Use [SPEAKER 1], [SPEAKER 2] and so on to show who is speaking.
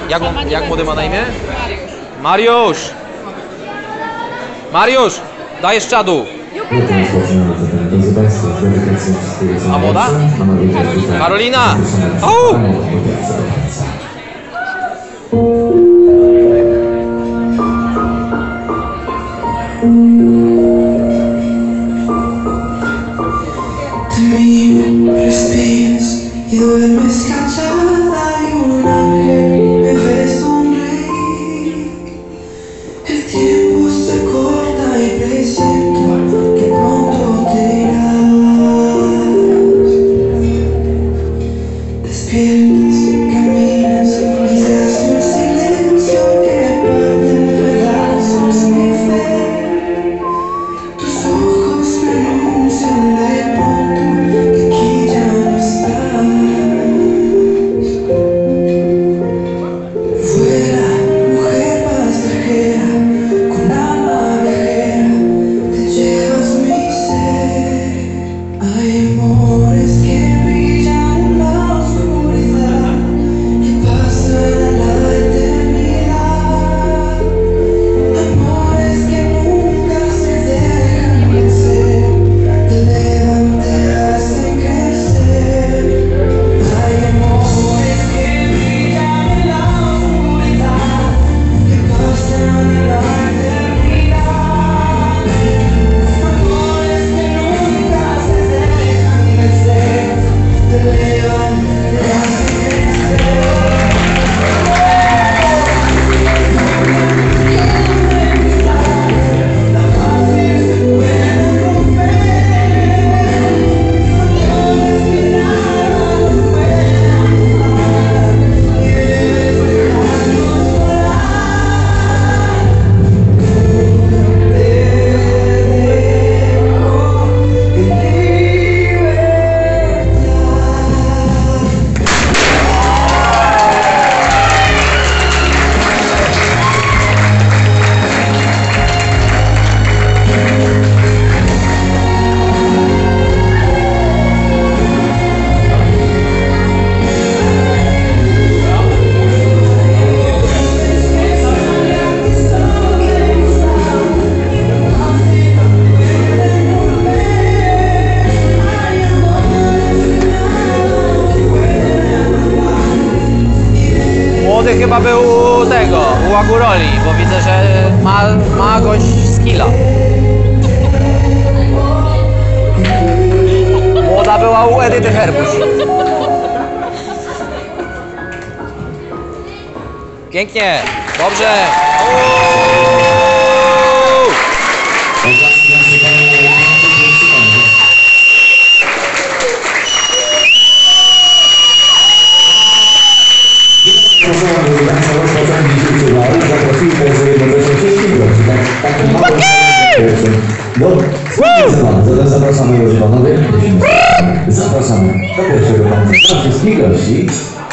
[SPEAKER 1] Jak młody ma na imię? Mariusz! Mariusz! Dajesz czadu! A młoda? Karolina! O! Chyba był u tego, u Aguroli, bo widzę, że ma gość skilla. Młoda była u Edyty Herbuś. Pięknie, dobrze.
[SPEAKER 2] Zapraszamy do pierwszego pancerza wszystkich gości.